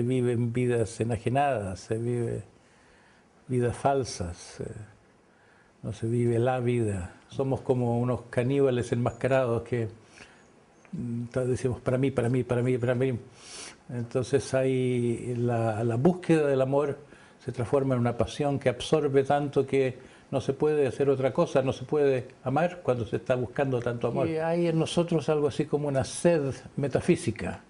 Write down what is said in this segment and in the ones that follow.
Se viven vidas enajenadas, se vive vidas falsas, no se vive la vida. Somos como unos caníbales enmascarados que decimos para mí, para mí, para mí, para mí. Entonces hay la búsqueda del amor se transforma en una pasión que absorbe tanto que no se puede hacer otra cosa, no se puede amar cuando se está buscando tanto amor. Y hay en nosotros algo así como una sed metafísica,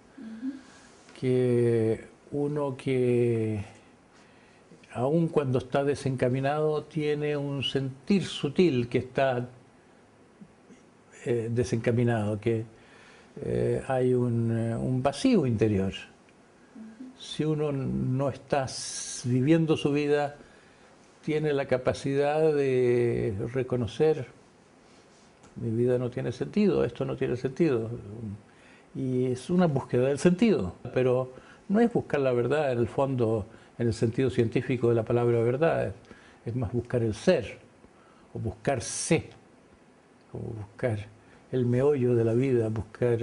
que uno que aun cuando está desencaminado tiene un sentir sutil que está desencaminado, que hay un vacío interior. Si uno no está viviendo su vida, tiene la capacidad de reconocer: mi vida no tiene sentido, esto no tiene sentido. Y es una búsqueda del sentido, pero no es buscar la verdad en el fondo, en el sentido científico de la palabra verdad, es más buscar el ser, o buscarse, como buscar el meollo de la vida, buscar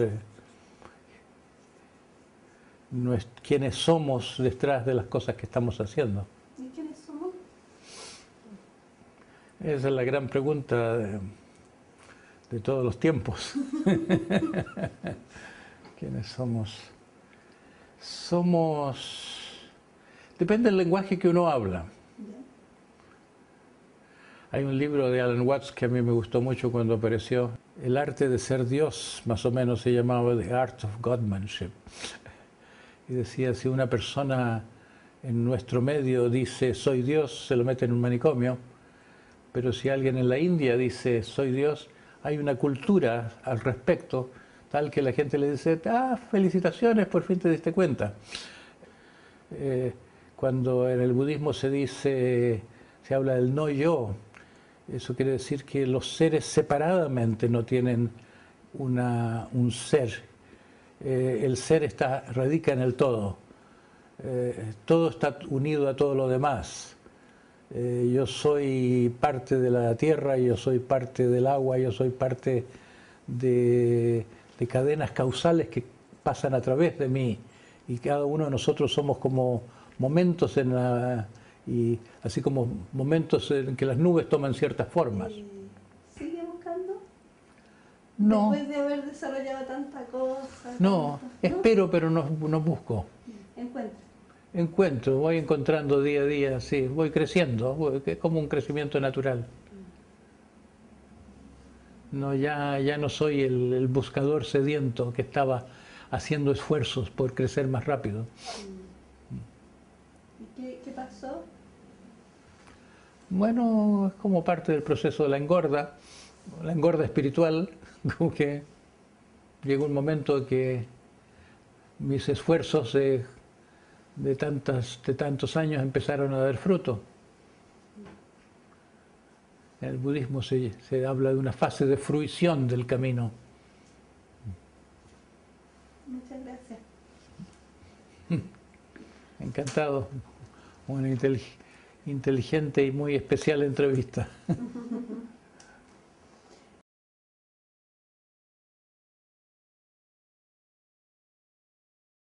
quiénes somos detrás de las cosas que estamos haciendo. ¿Y quiénes somos? Esa es la gran pregunta de todos los tiempos. ¿Quiénes somos? Depende del lenguaje que uno habla. Hay un libro de Alan Watts que a mí me gustó mucho cuando apareció. El arte de ser Dios, más o menos se llamaba The Art of Godmanship. Y decía, si una persona en nuestro medio dice soy Dios, se lo mete en un manicomio. Pero si alguien en la India dice soy Dios, hay una cultura al respecto, tal que la gente le dice, felicitaciones, por fin te diste cuenta. Cuando en el budismo se habla del no yo, eso quiere decir que los seres separadamente no tienen un ser. El ser radica en el todo. Todo está unido a todo lo demás. Yo soy parte de la tierra, yo soy parte del agua, yo soy parte de cadenas causales que pasan a través de mí, y cada uno de nosotros somos como momentos y así como momentos en que las nubes toman ciertas formas. ¿Sigue buscando? No. Después de haber desarrollado tanta cosa. No, espero, pero no busco. Encuentro, voy encontrando día a día, sí, voy creciendo, es como un crecimiento natural. No, ya no soy el buscador sediento que estaba haciendo esfuerzos por crecer más rápido. ¿Y qué pasó? Bueno, es como parte del proceso de la engorda espiritual, como que llegó un momento que mis esfuerzos de tantos años empezaron a dar fruto. En el budismo se habla de una fase de fruición del camino. Muchas gracias. Encantado. Una inteligente y muy especial entrevista.